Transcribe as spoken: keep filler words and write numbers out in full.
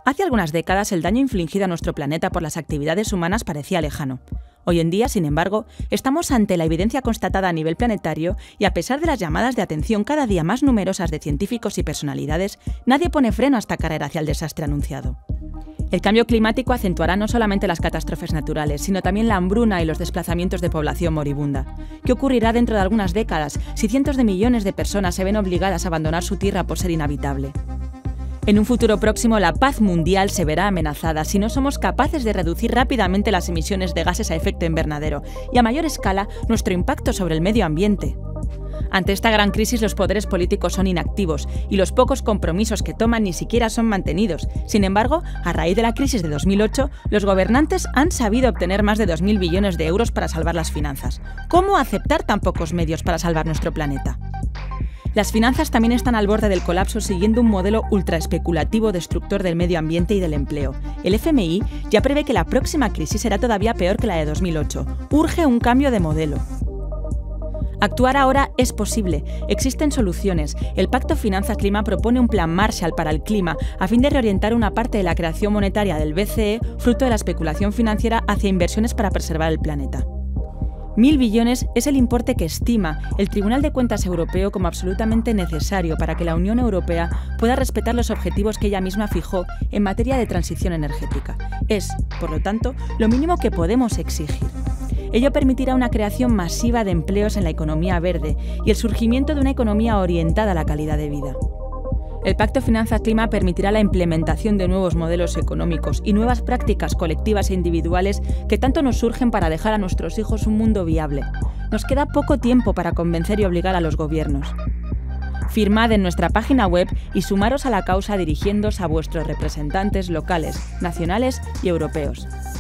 Hace algunas décadas el daño infligido a nuestro planeta por las actividades humanas parecía lejano. Hoy en día, sin embargo, estamos ante la evidencia constatada a nivel planetario y a pesar de las llamadas de atención cada día más numerosas de científicos y personalidades, nadie pone freno a esta carrera hacia el desastre anunciado. El cambio climático acentuará no solamente las catástrofes naturales, sino también la hambruna y los desplazamientos de población moribunda. ¿Qué ocurrirá dentro de algunas décadas si cientos de millones de personas se ven obligadas a abandonar su tierra por ser inhabitable? En un futuro próximo, la paz mundial se verá amenazada si no somos capaces de reducir rápidamente las emisiones de gases a efecto invernadero y, a mayor escala, nuestro impacto sobre el medio ambiente. Ante esta gran crisis, los poderes políticos son inactivos y los pocos compromisos que toman ni siquiera son mantenidos. Sin embargo, a raíz de la crisis de dos mil ocho, los gobernantes han sabido obtener más de dos mil billones de euros para salvar las finanzas. ¿Cómo aceptar tan pocos medios para salvar nuestro planeta? Las finanzas también están al borde del colapso siguiendo un modelo ultraespeculativo destructor del medio ambiente y del empleo. El F M I ya prevé que la próxima crisis será todavía peor que la de dos mil ocho. Urge un cambio de modelo. Actuar ahora es posible. Existen soluciones. El Pacto Finanza-Clima propone un plan Marshall para el clima a fin de reorientar una parte de la creación monetaria del B C E, fruto de la especulación financiera, hacia inversiones para preservar el planeta. Mil billones es el importe que estima el Tribunal de Cuentas Europeo como absolutamente necesario para que la Unión Europea pueda respetar los objetivos que ella misma fijó en materia de transición energética. Es, por lo tanto, lo mínimo que podemos exigir. Ello permitirá una creación masiva de empleos en la economía verde y el surgimiento de una economía orientada a la calidad de vida. El Pacto Finanza-Clima permitirá la implementación de nuevos modelos económicos y nuevas prácticas colectivas e individuales que tanto nos surgen para dejar a nuestros hijos un mundo viable. Nos queda poco tiempo para convencer y obligar a los gobiernos. Firmad en nuestra página web y sumaros a la causa dirigiéndoos a vuestros representantes locales, nacionales y europeos.